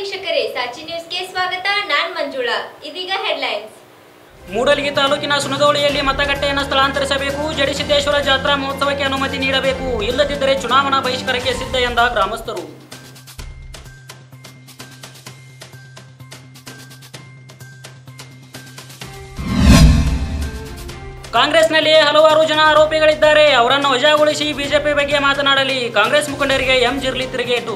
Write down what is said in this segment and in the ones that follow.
ವೀಕ್ಷಕರೇ, ಸಾಚಿ ನ್ಯೂಸ್ಗೆ ಸ್ವಾಗತ. ನಾನು ಮಂಜುಳಾ. ಇದೀಗ ಹೆಡ್ಲೈನ್ಸ್. ಮೂಡಲಗಿ ತಾಲೂಕಿನ ಸುನದೋಳಿಯಲ್ಲಿ ಮತಗಟ್ಟೆಯನ್ನು ಸ್ಥಳಾಂತರಿಸಬೇಕು. ಜಡಿಸಿದ್ದೇಶ್ವರ ಜಾತ್ರಾ ಮಹೋತ್ಸವಕ್ಕೆ ಅನುಮತಿ ನೀಡಬೇಕು. ಇಲ್ಲದಿದ್ದರೆ ಚುನಾವಣಾ ಬಹಿಷ್ಕಾರಕ್ಕೆ ಸಿದ್ಧ ಎಂದ ಗ್ರಾಮಸ್ಥರು. ಕಾಂಗ್ರೆಸ್ನಲ್ಲಿ ಹಲವಾರು ಜನ ಆರೋಪಿಗಳಿದ್ದಾರೆ. ಅವರನ್ನು ವಜಾಗೊಳಿಸಿ ಬಿಜೆಪಿ ಬಗ್ಗೆ ಮಾತನಾಡಲಿ. ಕಾಂಗ್ರೆಸ್ ಮುಖಂಡರಿಗೆ ಎಂ ಜಿರ್ಲಿ ತಿರುಗೇಟು.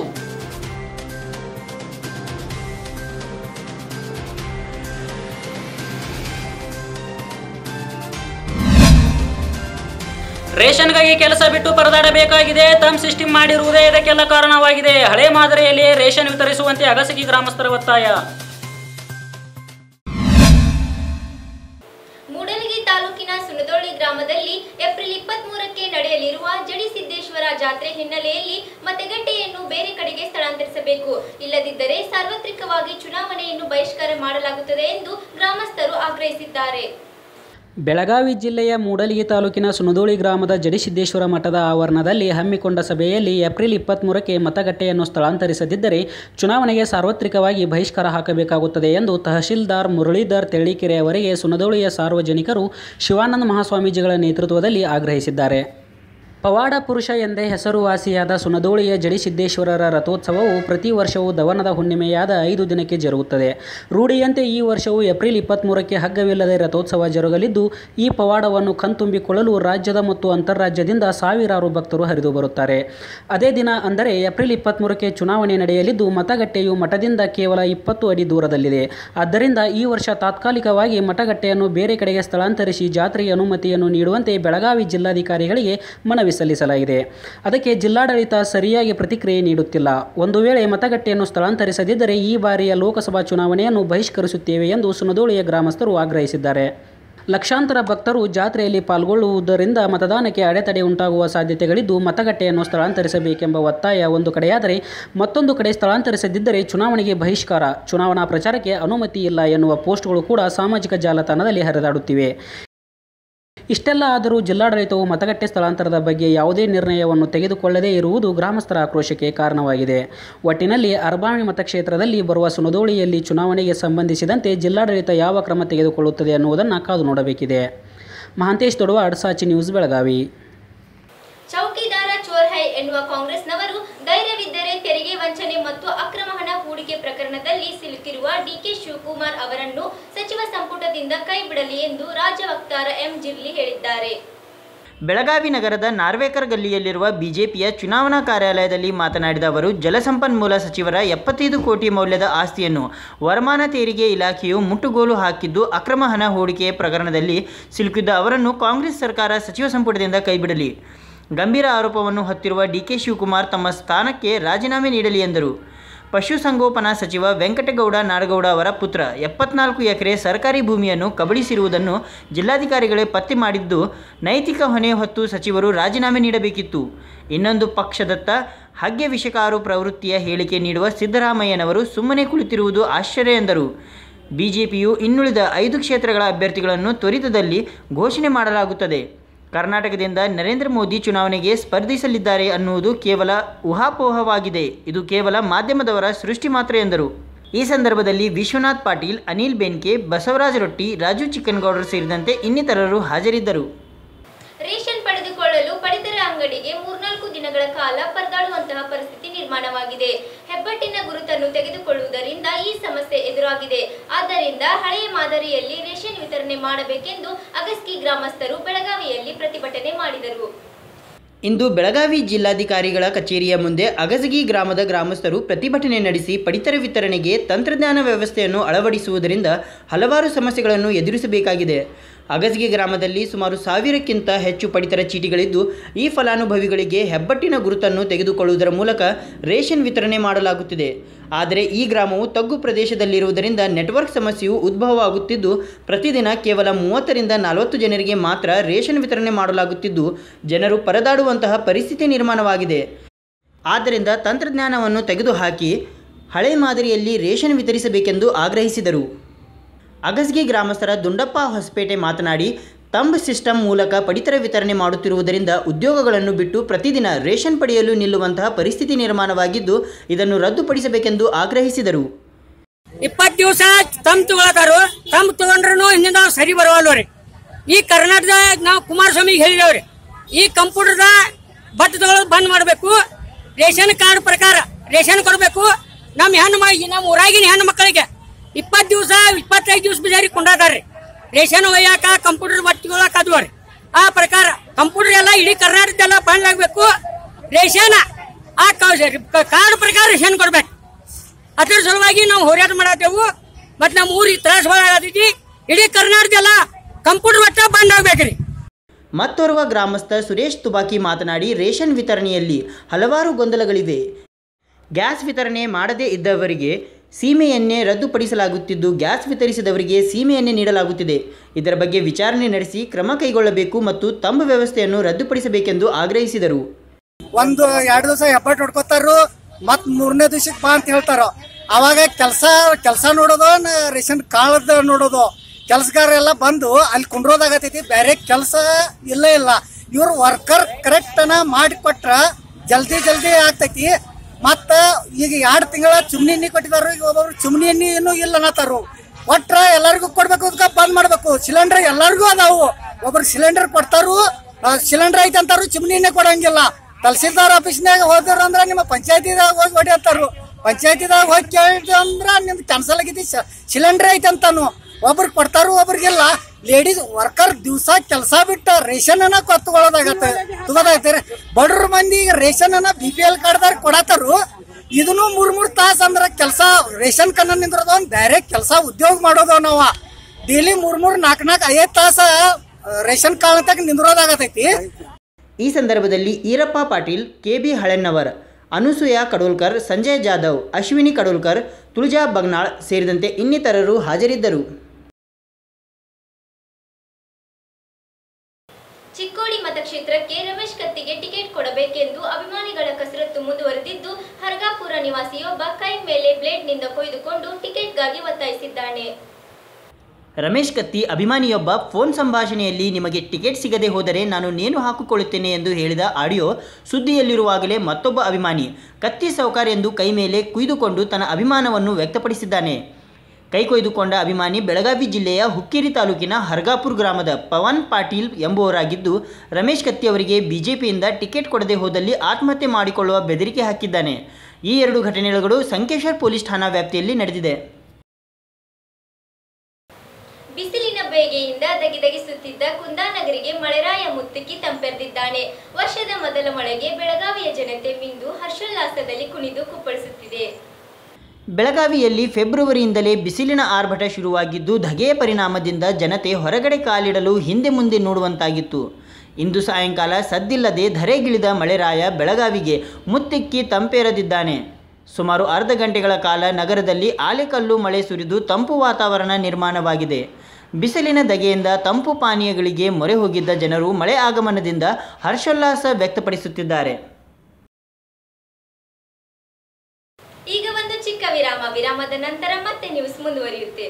ರೇಷನ್ಗಾಗಿ ಕೆಲಸ ಬಿಟ್ಟು ಪರದಾಡಬೇಕಾಗಿದೆ. ತಮ್ ಸಿಸ್ಟಮ್ ಮಾಡಿರುವುದೇ ಇದಕ್ಕೆಲ್ಲ ಕಾರಣವಾಗಿದೆ. ಹಳೆ ಮಾದರಿಯಲ್ಲಿ ರೇಷನ್ ವಿತರಿಸುವಂತೆ ಅಗಸಗಿ ಗ್ರಾಮಸ್ಥರ ಒತ್ತಾಯ. ಮೂಡಲಗಿ ತಾಲೂಕಿನ ಸುನದೋಳಿ ಗ್ರಾಮದಲ್ಲಿ ಏಪ್ರಿಲ್ 23ಕ್ಕೆ ನಡೆಯಲಿರುವ ಜಡಿಸಿದ್ದೇಶ್ವರ ಜಾತ್ರೆ ಹಿನ್ನೆಲೆಯಲ್ಲಿ ಮತಗಟ್ಟೆಯನ್ನು ಬೇರೆ ಕಡೆಗೆ ಸ್ಥಳಾಂತರಿಸಬೇಕು. ಇಲ್ಲದಿದ್ದರೆ ಸಾರ್ವತ್ರಿಕವಾಗಿ ಚುನಾವಣೆಯನ್ನು ಬಹಿಷ್ಕಾರ ಮಾಡಲಾಗುತ್ತದೆ ಎಂದು ಗ್ರಾಮಸ್ಥರು ಆಗ್ರಹಿಸಿದ್ದಾರೆ. ಬೆಳಗಾವಿ ಜಿಲ್ಲೆಯ ಮೂಡಲಗಿ ತಾಲೂಕಿನ ಸುನದೋಳಿ ಗ್ರಾಮದ ಜಡಿಸಿದ್ದೇಶ್ವರ ಮಠದ ಆವರಣದಲ್ಲಿ ಹಮ್ಮಿಕೊಂಡ ಸಭೆಯಲ್ಲಿ ಏಪ್ರಿಲ್ 23ಕ್ಕೆ ಮತಗಟ್ಟೆಯನ್ನು ಸ್ಥಳಾಂತರಿಸದಿದ್ದರೆ ಚುನಾವಣೆಗೆ ಸಾರ್ವತ್ರಿಕವಾಗಿ ಬಹಿಷ್ಕಾರ ಹಾಕಬೇಕಾಗುತ್ತದೆ ಎಂದು ತಹಶೀಲ್ದಾರ್ ಮುರಳೀಧರ್ ತೆಳ್ಳಿಕೆರೆ ಅವರಿಗೆ ಸುನದೋಳಿಯ ಸಾರ್ವಜನಿಕರು ಶಿವಾನಂದ ಮಹಾಸ್ವಾಮೀಜಿಗಳ ನೇತೃತ್ವದಲ್ಲಿ ಆಗ್ರಹಿಸಿದ್ದಾರೆ. ಪವಾಡ ಪುರುಷ ಎಂದೇ ಹೆಸರುವಾಸಿಯಾದ ಸುನದೋಳಿಯ ಜಡಿಸಿದ್ದೇಶ್ವರರ ರಥೋತ್ಸವವು ಪ್ರತಿ ವರ್ಷವೂ ದವನದ ಹುಣ್ಣಿಮೆಯಾದ 5 ದಿನಕ್ಕೆ ಜರುಗುತ್ತದೆ. ರೂಢಿಯಂತೆ ಈ ವರ್ಷವೂ ಏಪ್ರಿಲ್ 23ಕ್ಕೆ ಹಗ್ಗವಿಲ್ಲದೆ ರಥೋತ್ಸವ ಜರುಗಲಿದ್ದು, ಈ ಪವಾಡವನ್ನು ಕಣ್ತುಂಬಿಕೊಳ್ಳಲು ರಾಜ್ಯದ ಮತ್ತು ಅಂತರ್ರಾಜ್ಯದಿಂದ ಸಾವಿರಾರು ಭಕ್ತರು ಹರಿದು ಬರುತ್ತಾರೆ. ಅದೇ ದಿನ ಅಂದರೆ ಏಪ್ರಿಲ್ 23ಕ್ಕೆ ಚುನಾವಣೆ ನಡೆಯಲಿದ್ದು, ಮತಗಟ್ಟೆಯು ಮಠದಿಂದ ಕೇವಲ 20 ಅಡಿ ದೂರದಲ್ಲಿದೆ. ಆದ್ದರಿಂದ ಈ ವರ್ಷ ತಾತ್ಕಾಲಿಕವಾಗಿ ಮತಗಟ್ಟೆಯನ್ನು ಬೇರೆ ಕಡೆಗೆ ಸ್ಥಳಾಂತರಿಸಿ ಜಾತ್ರೆಗೆ ಅನುಮತಿಯನ್ನು ನೀಡುವಂತೆ ಬೆಳಗಾವಿ ಜಿಲ್ಲಾಧಿಕಾರಿಗಳಿಗೆ ಮನವಿ ಸಲ್ಲಿಸಲಾಗಿದೆ. ಅದಕ್ಕೆ ಜಿಲ್ಲಾಡಳಿತ ಸರಿಯಾಗಿ ಪ್ರತಿಕ್ರಿಯೆ ನೀಡುತ್ತಿಲ್ಲ. ಒಂದು ವೇಳೆ ಮತಗಟ್ಟೆಯನ್ನು ಸ್ಥಳಾಂತರಿಸದಿದ್ದರೆ ಈ ಬಾರಿಯ ಲೋಕಸಭಾ ಚುನಾವಣೆಯನ್ನು ಬಹಿಷ್ಕರಿಸುತ್ತೇವೆ ಎಂದು ಸುನದೋಳಿಯ ಗ್ರಾಮಸ್ಥರು ಆಗ್ರಹಿಸಿದ್ದಾರೆ. ಲಕ್ಷಾಂತರ ಭಕ್ತರು ಜಾತ್ರೆಯಲ್ಲಿ ಪಾಲ್ಗೊಳ್ಳುವುದರಿಂದ ಮತದಾನಕ್ಕೆ ಅಡೆತಡೆ ಉಂಟಾಗುವ ಸಾಧ್ಯತೆಗಳಿದ್ದು, ಮತಗಟ್ಟೆಯನ್ನು ಸ್ಥಳಾಂತರಿಸಬೇಕೆಂಬ ಒತ್ತಾಯ ಒಂದು ಕಡೆಯಾದರೆ, ಮತ್ತೊಂದು ಕಡೆ ಸ್ಥಳಾಂತರಿಸದಿದ್ದರೆ ಚುನಾವಣೆಗೆ ಬಹಿಷ್ಕಾರ, ಚುನಾವಣಾ ಪ್ರಚಾರಕ್ಕೆ ಅನುಮತಿ ಇಲ್ಲ ಎನ್ನುವ ಪೋಸ್ಟ್ಗಳು ಕೂಡ ಸಾಮಾಜಿಕ ಜಾಲತಾಣದಲ್ಲಿ ಹರಿದಾಡುತ್ತಿವೆ. ಇಷ್ಟೆಲ್ಲ ಆದರೂ ಜಿಲ್ಲಾಡಳಿತವು ಮತಗಟ್ಟೆ ಸ್ಥಳಾಂತರದ ಬಗ್ಗೆ ಯಾವುದೇ ನಿರ್ಣಯವನ್ನು ತೆಗೆದುಕೊಳ್ಳದೇ ಇರುವುದು ಗ್ರಾಮಸ್ಥರ ಆಕ್ರೋಶಕ್ಕೆ ಕಾರಣವಾಗಿದೆ. ಒಟ್ಟಿನಲ್ಲಿ ಅರಬಾವಿ ಮತಕ್ಷೇತ್ರದಲ್ಲಿ ಬರುವ ಸುನದೋಳಿಯಲ್ಲಿ ಚುನಾವಣೆಗೆ ಸಂಬಂಧಿಸಿದಂತೆ ಜಿಲ್ಲಾಡಳಿತ ಯಾವ ಕ್ರಮ ತೆಗೆದುಕೊಳ್ಳುತ್ತದೆ ಅನ್ನುವುದನ್ನು ಕಾದು ನೋಡಬೇಕಿದೆ. ಮಹಾಂತೇಶ್ ತೊಡವಾಡ್, ಸಾಚಿ ನ್ಯೂಸ್, ಬೆಳಗಾವಿ. ಚೌಕಿದಾರ ಚೋರ್ ಹೈ ಎನ್ನುವ ಕಾಂಗ್ರೆಸ್ನವರು ಧೈರ್ಯವಿದ್ದರೆ ತೆರಿಗೆ ವಂಚನೆ ಮತ್ತು ಅಕ್ರಮ ಹಣ ಹೂಡಿಕೆ ಪ್ರಕರಣದಲ್ಲಿ ಸಿಲುಕಿರುವ ಡಿಕೆ ಶಿವಕುಮಾರ್ ಅವರನ್ನು ಸಚಿವ ಸಂಪುಟದಿಂದ ಕೈಬಿಡಲಿ ಎಂದು ರಾಜ್ಯ ವಕ್ತಾರ ಎಂ ಜಿರ್ಲಿ ಹೇಳಿದ್ದಾರೆ. ಬೆಳಗಾವಿ ನಗರದ ನಾರ್ವೇಕರ್ ಗಲ್ಲಿಯಲ್ಲಿರುವ ಬಿಜೆಪಿಯ ಚುನಾವಣಾ ಕಾರ್ಯಾಲಯದಲ್ಲಿ ಮಾತನಾಡಿದ ಅವರು, ಜಲಸಂಪನ್ಮೂಲ ಸಚಿವರ 75 ಕೋಟಿ ಮೌಲ್ಯದ ಆಸ್ತಿಯನ್ನು ವರಮಾನ ತೆರಿಗೆ ಇಲಾಖೆಯು ಮುಟ್ಟುಗೋಲು ಹಾಕಿದ್ದು, ಅಕ್ರಮ ಹಣ ಹೂಡಿಕೆ ಪ್ರಕರಣದಲ್ಲಿ ಸಿಲುಕಿದ್ದ ಅವರನ್ನು ಕಾಂಗ್ರೆಸ್ ಸರ್ಕಾರ ಸಚಿವ ಸಂಪುಟದಿಂದ ಕೈಬಿಡಲಿ. ಗಂಭೀರ ಆರೋಪವನ್ನು ಹೊತ್ತಿರುವ ಡಿಕೆ ಶಿವಕುಮಾರ್ ತಮ್ಮ ಸ್ಥಾನಕ್ಕೆ ರಾಜೀನಾಮೆ ನೀಡಲಿ ಎಂದರು. ಪಶುಸಂಗೋಪನಾ ಸಚಿವ ವೆಂಕಟಗೌಡ ನಾಡಗೌಡ ಅವರ ಪುತ್ರ 74 ಎಕರೆ ಸರ್ಕಾರಿ ಭೂಮಿಯನ್ನು ಕಬಳಿಸಿರುವುದನ್ನು ಜಿಲ್ಲಾಧಿಕಾರಿಗಳೇ ಪತ್ತೆ ಮಾಡಿದ್ದು, ನೈತಿಕ ಹೊಣೆ ಹೊತ್ತು ಸಚಿವರು ರಾಜೀನಾಮೆ ನೀಡಬೇಕಿತ್ತು. ಇನ್ನೊಂದು ಪಕ್ಷದತ್ತ ಹಗ್ಗೆ ವಿಷಕಾರು ಪ್ರವೃತ್ತಿಯ ಹೇಳಿಕೆ ನೀಡುವ ಸಿದ್ದರಾಮಯ್ಯನವರು ಸುಮ್ಮನೆ ಕುಳಿತಿರುವುದು ಆಶ್ಚರ್ಯ ಎಂದರು. ಬಿಜೆಪಿಯು ಇನ್ನುಳಿದ 5 ಕ್ಷೇತ್ರಗಳ ಅಭ್ಯರ್ಥಿಗಳನ್ನು ತ್ವರಿತದಲ್ಲಿ ಘೋಷಣೆ ಮಾಡಲಾಗುತ್ತದೆ. ಕರ್ನಾಟಕದಿಂದ ನರೇಂದ್ರ ಮೋದಿ ಚುನಾವಣೆಗೆ ಸ್ಪರ್ಧಿಸಲಿದ್ದಾರೆ ಅನ್ನುವುದು ಕೇವಲ ಊಹಾಪೋಹವಾಗಿದೆ. ಇದು ಕೇವಲ ಮಾಧ್ಯಮದವರ ಸೃಷ್ಟಿ ಮಾತ್ರ ಎಂದರು. ಈ ಸಂದರ್ಭದಲ್ಲಿ ವಿಶ್ವನಾಥ್ ಪಾಟೀಲ್, ಅನಿಲ್ ಬೆನ್ಕೆ, ಬಸವರಾಜ ರೊಟ್ಟಿ, ರಾಜು ಚಿಕ್ಕನಗೌಡರು ಸೇರಿದಂತೆ ಇನ್ನಿತರರು ಹಾಜರಿದ್ದರು. ರೇಷನ್ ಪಡೆದುಕೊಳ್ಳಲು ಪಡಿತರ ಅಂಗಡಿಗೆ 3-4 ದಿನಗಳ ಕಾಲ ಪರದಾಡುವಂತಹ ಪರಿಸ್ಥಿತಿ ನಿರ್ಮಾಣವಾಗಿದೆ. ಹೆಬ್ಬಟ್ಟಿನ ಗುರುತನ್ನು ತೆಗೆದುಕೊಳ್ಳುವುದರಿಂದ ಈ ಸಮಸ್ಯೆ ಎದುರಾಗಿದೆ. ಆದ್ದರಿಂದ ಹಳೆಯ ಮಾದರಿಯಲ್ಲಿ ರೇಷನ್ ವಿತರಣೆ ಮಾಡಬೇಕೆಂದು ಅಗಸ್ಕಿ ಗ್ರಾಮಸ್ಥರು ಬೆಳಗಾವಿಯಲ್ಲಿ ಪ್ರತಿಭಟನೆ ಮಾಡಿದರು. ಇಂದು ಬೆಳಗಾವಿ ಜಿಲ್ಲಾಧಿಕಾರಿಗಳ ಕಚೇರಿಯ ಮುಂದೆ ಅಗಸಗಿ ಗ್ರಾಮದ ಗ್ರಾಮಸ್ಥರು ಪ್ರತಿಭಟನೆ ನಡೆಸಿ ಪಡಿತರ ವಿತರಣೆಗೆ ತಂತ್ರಜ್ಞಾನ ವ್ಯವಸ್ಥೆಯನ್ನು ಅಳವಡಿಸುವುದರಿಂದ ಹಲವಾರು ಸಮಸ್ಯೆಗಳನ್ನು ಎದುರಿಸಬೇಕಾಗಿದೆ. ಅಗಸಗಿ ಗ್ರಾಮದಲ್ಲಿ ಸುಮಾರು 1000ಕ್ಕಿಂತ ಹೆಚ್ಚು ಪಡಿತರ ಚೀಟಿಗಳಿದ್ದು, ಈ ಫಲಾನುಭವಿಗಳಿಗೆ ಹೆಬ್ಬಟ್ಟಿನ ಗುರುತನ್ನು ತೆಗೆದುಕೊಳ್ಳುವುದರ ಮೂಲಕ ರೇಷನ್ ವಿತರಣೆ ಮಾಡಲಾಗುತ್ತಿದೆ. ಆದರೆ ಈ ಗ್ರಾಮವು ತಗ್ಗು ಪ್ರದೇಶದಲ್ಲಿರುವುದರಿಂದ ನೆಟ್ವರ್ಕ್ ಸಮಸ್ಯೆಯು ಉದ್ಭವವಾಗುತ್ತಿದ್ದು, ಪ್ರತಿದಿನ ಕೇವಲ 30ರಿಂದ 40 ಜನರಿಗೆ ಮಾತ್ರ ರೇಷನ್ ವಿತರಣೆ ಮಾಡಲಾಗುತ್ತಿದ್ದು, ಜನರು ಪರದಾಡುವಂತಹ ಪರಿಸ್ಥಿತಿ ನಿರ್ಮಾಣವಾಗಿದೆ. ಆದ್ದರಿಂದ ತಂತ್ರಜ್ಞಾನವನ್ನು ತೆಗೆದುಹಾಕಿ ಹಳೆ ಮಾದರಿಯಲ್ಲಿ ರೇಷನ್ ವಿತರಿಸಬೇಕೆಂದು ಆಗ್ರಹಿಸಿದರು. ಅಗಸಗಿ ಗ್ರಾಮಸ್ಥರ ದುಂಡಪ್ಪ ಹೊಸಪೇಟೆ ಮಾತನಾಡಿ, ತಂಬ್ ಸಿಸ್ಟಮ್ ಮೂಲಕ ಪಡಿತರ ವಿತರಣೆ ಮಾಡುತ್ತಿರುವುದರಿಂದ ಉದ್ಯೋಗಗಳನ್ನು ಬಿಟ್ಟು ಪ್ರತಿದಿನ ರೇಷನ್ ಪಡೆಯಲು ನಿಲ್ಲುವಂತಹ ಪರಿಸ್ಥಿತಿ ನಿರ್ಮಾಣವಾಗಿದ್ದು, ಇದನ್ನು ರದ್ದುಪಡಿಸಬೇಕೆಂದು ಆಗ್ರಹಿಸಿದರು. 20 ದಿವಸ ತಮ್ಮ ತಗೊಳತಾರು. ತಮ್ಮ ತಗೊಂಡ್ರು ಹಿಂದಿಂದ ಸರಿ ಬರವಲ್ರಿ. ಈ ಕರ್ನಾಟಕದಾಗ ನಾವು ಕುಮಾರಸ್ವಾಮಿ ಹೇಳಿದವ್ರಿ, ಈ ಕಂಪ್ಯೂಟರ್ದ ಬಟ್ ತಗೊಳ್ಳೋದು ಬಂದ್ ಮಾಡಬೇಕು. ರೇಷನ್ ಕಾರ್ಡ್ ಪ್ರಕಾರ ರೇಷನ್ ಕೊಡಬೇಕು. ನಮ್ಮ ಊರಾಗಿನ ಹೆಣ್ಣು ಮಕ್ಕಳಿಗೆ 20 ದಿವಸ 25 ದಿವಸ ಬಿಜಾರಿ ಕೊಂಡಾದಾರ್ರಿ. ರೇಷನ್ ಒಯ್ಯಾಕ ಕಂಪ್ಯೂಟರ್ ಬಟ್ ತಗೊಳಕ್ ಅದ್ವರಿ. ಆ ಪ್ರಕಾರ ಕಂಪ್ಯೂಟರ್ ಎಲ್ಲ ಇಡೀ ಕರ್ನಾಟಕದೆಲ್ಲ ಬಂದ್ ಆಗ್ಬೇಕು. ರೇಷನ್ ಆ ಕಾರ್ಡ್ ಪ್ರಕಾರ ರೇಷನ್ ಕೊಡ್ಬೇಕು. ಅದ್ರ ಸಲುವಾಗಿ ನಾವು ಹೋರಾಟ ಮಾಡತ್ತೇವು. ಮತ್ ನಮ್ಮ ಊರಿಗೆ ತ್ರಾಸ ಆಗತೈತಿ. ಇಡೀ ಕರ್ನಾಟಕದೆಲ್ಲ ಕಂಪ್ಯೂಟರ್ ಬಟ್ಟ ಬಂದ್ ಆಗ್ಬೇಕ್ರಿ. ಮತ್ತೋರ್ವ ಗ್ರಾಮಸ್ಥ ಸುರೇಶ್ ತುಬಾಕಿ ಮಾತನಾಡಿ, ರೇಷನ್ ವಿತರಣೆಯಲ್ಲಿ ಹಲವಾರು ಗೊಂದಲಗಳಿವೆ. ಗ್ಯಾಸ್ ವಿತರಣೆ ಮಾಡದೇ ಇದ್ದವರಿಗೆ ಸೀಮೆ ಎಣ್ಣೆ ರದ್ದುಪಡಿಸಲಾಗುತ್ತಿದ್ದು, ಗ್ಯಾಸ್ ವಿತರಿಸಿದವರಿಗೆ ಸೀಮೆ ಎಣ್ಣೆ ನೀಡಲಾಗುತ್ತಿದೆ. ಇದರ ಬಗ್ಗೆ ವಿಚಾರಣೆ ನಡೆಸಿ ಕ್ರಮ ಕೈಗೊಳ್ಳಬೇಕು ಮತ್ತು ತಂಬು ವ್ಯವಸ್ಥೆಯನ್ನು ರದ್ದುಪಡಿಸಬೇಕೆಂದು ಆಗ್ರಹಿಸಿದರು. 1-2 ದಿವಸ ಹೆಬ್ಬಟ್ಟು ಹೊಡ್ಕೋತಾರು, ಮತ್ 3ನೇ ದಿವಸಕ್ಕೆ ಬಾ ಅಂತ ಹೇಳ್ತಾರ. ಅವಾಗ ಕೆಲಸ ನೋಡೋದು, ರೇಷನ್ ಕಾರ್ಡ್ ನೋಡೋದು. ಕೆಲಸಗಾರ ಎಲ್ಲ ಬಂದು ಅಲ್ಲಿ ಕುಂಡ್ರೋದಾಗತೈತಿ. ಬೇರೆ ಕೆಲಸ ಇಲ್ಲ. ಇವ್ರು ವರ್ಕರ್ ಕರೆಕ್ಟ್ ಮಾಡಿಕೊಟ್ರ ಜಲ್ದಿ ಆಗ್ತೈತಿ. ಮತ್ತ ಈಗ 2 ತಿಂಗಳ ಚುಮ್ನಿ ಎಣ್ಣೆ ಕೊಟ್ಟಿದಾರು. ಈಗ ಒಬ್ಬೊಬ್ರು ಚುಮ್ನಿ ಎಣ್ಣೆ ಇನ್ನೂ ಇಲ್ಲ ಅನ್ನತಾರು. ಕೊಟ್ರ ಎಲ್ಲರಿಗೂ ಕೊಡ್ಬೇಕು, ಅದಕ್ಕೆ ಬಂದ್ ಮಾಡ್ಬೇಕು. ಸಿಲಿಂಡರ್ ಎಲ್ಲರಿಗೂ ಅದಾವು. ಒಬ್ರು ಸಿಲಿಂಡರ್ ಕೊಡ್ತಾರು, ಸಿಲಿಂಡರ್ ಐತೆ ಅಂತಾರು, ಚುಮ್ನಿ ಎಣ್ಣೆ ಕೊಡಂಗಿಲ್ಲ. ತಹಸೀಲ್ದಾರ್ ಆಫೀಸ್ನಾಗ ಹೋದ್ರ ಅಂದ್ರ ನಿಮ್ಮ ಪಂಚಾಯತಿದಾಗ ಹೋಗಿ ಹೊಡಿಯತ್ತಾರು. ಪಂಚಾಯತಿದಾಗ ಹೋಗಿ ಕೇಳಿದ ಅಂದ್ರ ನಿಮ್ದು ಕ್ಯಾನ್ಸಲ್ ಆಗೈತಿ, ಸಿಲಿಂಡರ್ ಐತೆ ಅಂತಾನು. ಒಬ್ರು ಕೊಡ್ತಾರು, ಒಬ್ರಿಗೆಲ್ಲ. ಲೇಡೀಸ್ ವರ್ಕರ್ ದಿವಸ ಕೆಲಸ ಬಿಟ್ಟ ರೇಷನ್ ಅನ್ನ ತಗೋದಾಗತ್ತೆ. ಬಡ್ರ ಮಂದಿ ರೇಷನ್ ಅನ್ನ BPL ಕಾರ್ಡ್ದಾರ ಕೊಡತಾರು. ಇದನ್ನು 3 ತಾಸು ಅಂದ್ರ ಕೆಲಸ ರೇಷನ್ ಕನ್ನ ನಿಂದ್ರದ ಬೇರೆ ಕೆಲಸ ಉದ್ಯೋಗ ಮಾಡೋದು. ನಾವ ಡೈಲಿ 3 4 5 ತಾಸ ರೇಷನ್ ಕಾರ್ಡ್ ತಗ ನಿಂದ್ರೋದಾಗತೈತಿ. ಈ ಸಂದರ್ಭದಲ್ಲಿ ಈರಪ್ಪ ಪಾಟೀಲ್, KB ಹಳೆನ್ನವರ್, ಅನುಸೂಯ ಕಡೋಲ್ಕರ್, ಸಂಜಯ್ ಜಾಧವ್, ಅಶ್ವಿನಿ ಕಡೋಲ್ಕರ್, ತುಳಜಾ ಬಗ್ನಾಳ್ ಸೇರಿದಂತೆ ಇನ್ನಿತರರು ಹಾಜರಿದ್ದರು. ಚಿಕ್ಕೋಡಿ ಮತಕ್ಷೇತ್ರಕ್ಕೆ ರಮೇಶ್ ಕತ್ತಿಗೆ ಟಿಕೆಟ್ ಕೊಡಬೇಕೆಂದು ಅಭಿಮಾನಿಗಳ ಕಸರತ್ತು ಮುಂದುವರೆದಿದ್ದು, ಹರ್ಗಾಪುರ ನಿವಾಸಿಯೊಬ್ಬ ಕೈ ಮೇಲೆ ಬ್ಲೇಡ್ನಿಂದ ಕೊಯ್ದುಕೊಂಡು ಟಿಕೆಟ್ಗಾಗಿ ಒತ್ತಾಯಿಸಿದ್ದಾನೆ. ರಮೇಶ್ ಕತ್ತಿ ಅಭಿಮಾನಿಯೊಬ್ಬ ಫೋನ್ ಸಂಭಾಷಣೆಯಲ್ಲಿ ನಿಮಗೆ ಟಿಕೆಟ್ ಸಿಗದೆ ಹೋದರೆ ನಾನು ನೇಣು ಹಾಕಿಕೊಳ್ಳುತ್ತೇನೆ ಎಂದು ಹೇಳಿದ ಆಡಿಯೋ ಸುದ್ದಿಯಲ್ಲಿರುವಾಗಲೇ ಮತ್ತೊಬ್ಬ ಅಭಿಮಾನಿ ಕತ್ತಿ ಸೌಕಾರ್ ಎಂದು ಕೈ ಮೇಲೆ ಕುಯ್ದುಕೊಂಡು ತನ್ನ ಅಭಿಮಾನವನ್ನು ವ್ಯಕ್ತಪಡಿಸಿದ್ದಾನೆ. ಕೈ ಕೊಯ್ದುಕೊಂಡ ಅಭಿಮಾನಿ ಬೆಳಗಾವಿ ಜಿಲ್ಲೆಯ ಹುಕ್ಕೇರಿ ತಾಲೂಕಿನ ಹರ್ಗಾಪುರ್ ಗ್ರಾಮದ ಪವನ್ ಪಾಟೀಲ್ ಎಂಬುವರಾಗಿದ್ದು, ರಮೇಶ್ ಕತ್ತಿ ಅವರಿಗೆ ಬಿಜೆಪಿಯಿಂದ ಟಿಕೆಟ್ ಕೊಡದೆ ಹೋದಲ್ಲಿ ಆತ್ಮಹತ್ಯೆ ಮಾಡಿಕೊಳ್ಳುವ ಬೆದರಿಕೆ ಹಾಕಿದ್ದಾನೆ. ಈ 2 ಘಟನೆಗಳು ಸಂಕೇಶ್ವರ್ ಪೊಲೀಸ್ ಠಾಣಾ ವ್ಯಾಪ್ತಿಯಲ್ಲಿ ನಡೆದಿದೆ. ಬಿಸಿಲಿನ ಬೇಗೆಯಿಂದ ದಗಿದಗಿಸುತ್ತಿದ್ದ ಕುಂದಾನಗರಿಗೆ ಮಳೆರಾಯ ಮುತ್ತಿಕ್ಕಿ ತಂಪೆರೆದಿದ್ದಾನೆ. ವರ್ಷದ ಮೊದಲ ಮಳೆಗೆ ಬೆಳಗಾವಿಯ ಜನತೆ ಮಿಂದು ಹರ್ಷೋಲ್ಲಾಸದಲ್ಲಿ ಕುಣಿದು ಕುಪ್ಪಳಿಸುತ್ತಿದೆ. ಬೆಳಗಾವಿಯಲ್ಲಿ ಫೆಬ್ರವರಿಯಿಂದಲೇ ಬಿಸಿಲಿನ ಆರ್ಭಟ ಶುರುವಾಗಿದ್ದು, ಧಗೆಯ ಪರಿಣಾಮದಿಂದ ಜನತೆ ಹೊರಗಡೆ ಕಾಲಿಡಲು ಹಿಂದೆ ಮುಂದೆ ನೋಡುವಂತಾಗಿತ್ತು. ಇಂದು ಸಾಯಂಕಾಲ ಸದ್ದಿಲ್ಲದೆ ಧರೆಗಿಳಿದ ಮಳೆರಾಯ ಬೆಳಗಾವಿಗೆ ಮುತ್ತಿಕ್ಕಿ ತಂಪೇರದಿದ್ದಾನೆ. ಸುಮಾರು ಅರ್ಧ ಗಂಟೆಗಳ ಕಾಲ ನಗರದಲ್ಲಿ ಆಲೆಕಲ್ಲು ಮಳೆ ಸುರಿದು ತಂಪು ವಾತಾವರಣ ನಿರ್ಮಾಣವಾಗಿದೆ. ಬಿಸಿಲಿನ ಧಗೆಯಿಂದ ತಂಪು ಪಾನೀಯಗಳಿಗೆ ಮೊರೆ ಹೋಗಿದ್ದ ಜನರು ಮಳೆ ಆಗಮನದಿಂದ ಹರ್ಷೋಲ್ಲಾಸ ವ್ಯಕ್ತಪಡಿಸುತ್ತಿದ್ದಾರೆ. ಈಗ ಒಂದು ಚಿಕ್ಕ ವಿರಾಮದ ನಂತರ ಮತ್ತೆ ನ್ಯೂಸ್ ಮುಂದುವರಿಯುತ್ತೆ.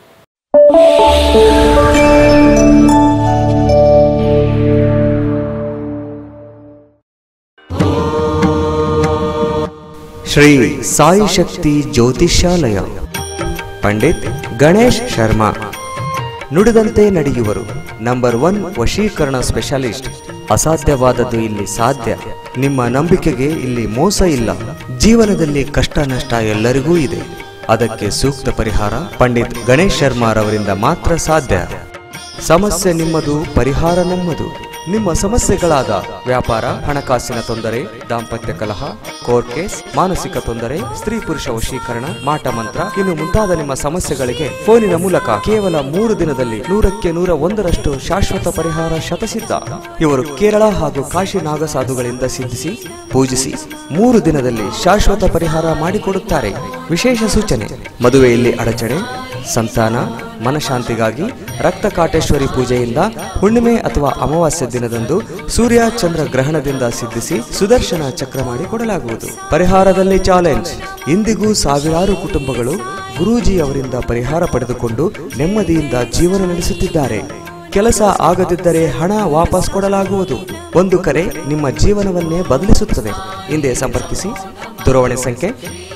ಶ್ರೀ ಸಾಯಿ ಶಕ್ತಿ ಜ್ಯೋತಿಷ್ಯಾಲಯ, ಪಂಡಿತ್ ಗಣೇಶ್ ಶರ್ಮಾ. ನುಡಿದಂತೆ ನಡೆಯುವರು. ನಂಬರ್ 1 ವಶೀಕರಣ ಸ್ಪೆಷಲಿಸ್ಟ್. ಅಸಾಧ್ಯವಾದದ್ದು ಇಲ್ಲಿ ಸಾಧ್ಯ. ನಿಮ್ಮ ನಂಬಿಕೆಗೆ ಇಲ್ಲಿ ಮೋಸ ಇಲ್ಲ. ಜೀವನದಲ್ಲಿ ಕಷ್ಟ ನಷ್ಟ ಎಲ್ಲರಿಗೂ ಇದೆ. ಅದಕ್ಕೆ ಸೂಕ್ತ ಪರಿಹಾರ ಪಂಡಿತ್ ಗಣೇಶ್ ಶರ್ಮಾರವರಿಂದ ಮಾತ್ರ ಸಾಧ್ಯ. ಸಮಸ್ಯೆ ನಿಮ್ಮದು, ಪರಿಹಾರ ನಮ್ಮದು. ನಿಮ್ಮ ಸಮಸ್ಯೆಗಳಾದ ವ್ಯಾಪಾರ, ಹಣಕಾಸಿನ ತೊಂದರೆ, ದಾಂಪತ್ಯ ಕಲಹ, ಕೋರ್ಟ್ ಕೇಸ್, ಮಾನಸಿಕ ತೊಂದರೆ, ಸ್ತ್ರೀ ಪುರುಷ ವಶೀಕರಣ, ಮಾಟ ಮಂತ್ರ, ಇನ್ನು ಮುಂತಾದ ನಿಮ್ಮ ಸಮಸ್ಯೆಗಳಿಗೆ ಫೋನಿನ ಮೂಲಕ ಕೇವಲ 3 ದಿನದಲ್ಲಿ 100ಕ್ಕೆ 101ರಷ್ಟು ಶಾಶ್ವತ ಪರಿಹಾರ ಶತಸಿದ್ಧ. ಇವರು ಕೇರಳ ಹಾಗೂ ಕಾಶಿ ನಾಗಸಾಧುಗಳಿಂದ ಸಿದ್ಧಿಸಿ ಪೂಜಿಸಿ 3 ದಿನದಲ್ಲಿ ಶಾಶ್ವತ ಪರಿಹಾರ ಮಾಡಿಕೊಡುತ್ತಾರೆ. ವಿಶೇಷ ಸೂಚನೆ: ಮದುವೆಯಲ್ಲಿ ಅಡಚಣೆ, ಸಂತಾನ, ಮನಶಾಂತಿಗಾಗಿ ರಕ್ತ ಕಾಟೇಶ್ವರಿ ಪೂಜೆಯಿಂದ ಹುಣ್ಣಿಮೆ ಅಥವಾ ಅಮಾವಾಸ್ಯ ದಿನದಂದು ಸೂರ್ಯ ಚಂದ್ರ ಗ್ರಹಣದಿಂದ ಸಿದ್ಧಿಸಿ ಸುದರ್ಶನ ಚಕ್ರ ಮಾಡಿ ಕೊಡಲಾಗುವುದು. ಪರಿಹಾರದಲ್ಲಿ ಚಾಲೆಂಜ್. ಇಂದಿಗೂ ಸಾವಿರಾರು ಕುಟುಂಬಗಳು ಗುರೂಜಿ ಅವರಿಂದ ಪರಿಹಾರ ಪಡೆದುಕೊಂಡು ನೆಮ್ಮದಿಯಿಂದ ಜೀವನ ನಡೆಸುತ್ತಿದ್ದಾರೆ. ಕೆಲಸ ಆಗದಿದ್ದರೆ ಹಣ ವಾಪಸ್ ಕೊಡಲಾಗುವುದು. ಒಂದು ಕರೆ ನಿಮ್ಮ ಜೀವನವನ್ನೇ ಬದಲಿಸುತ್ತದೆ. ಹಿಂದೆ ಸಂಪರ್ಕಿಸಿ ದೂರವಾಣಿ ಸಂಖ್ಯೆ